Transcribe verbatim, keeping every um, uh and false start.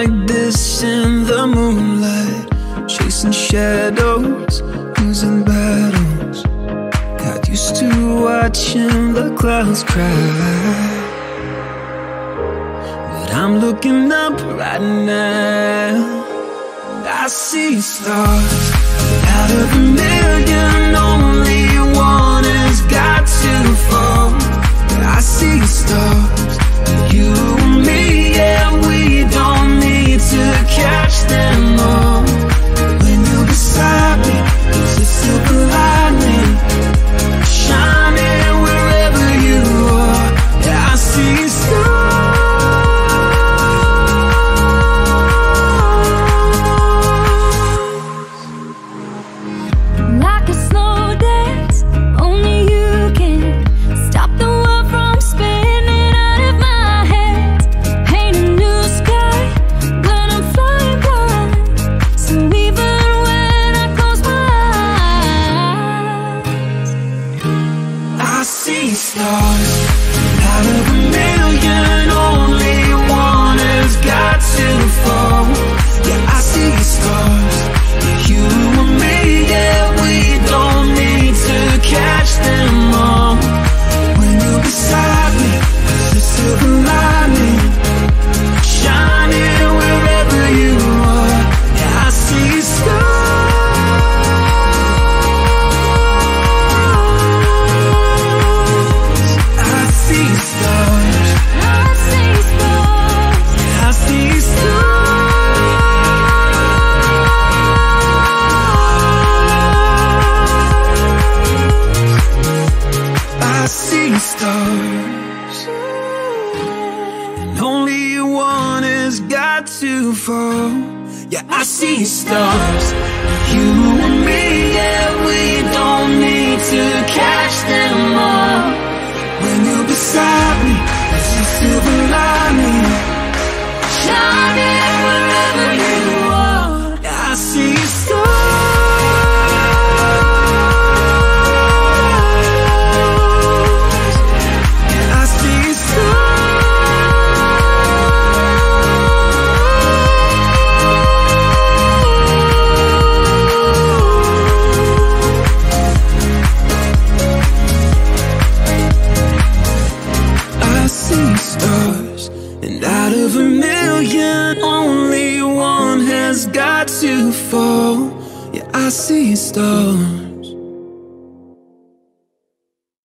like this in the moonlight, chasing shadows, losing battles. Got used to watching the clouds cry, but I'm looking up right now. I see stars, out of a million, only one has got to fall. I see stars, you and me, yeah, we don't need to catch them all. When you're beside me, there's a silver lining, shining wherever you are. Yeah, I see stars. Only one has got to fall. Yeah, I see stars.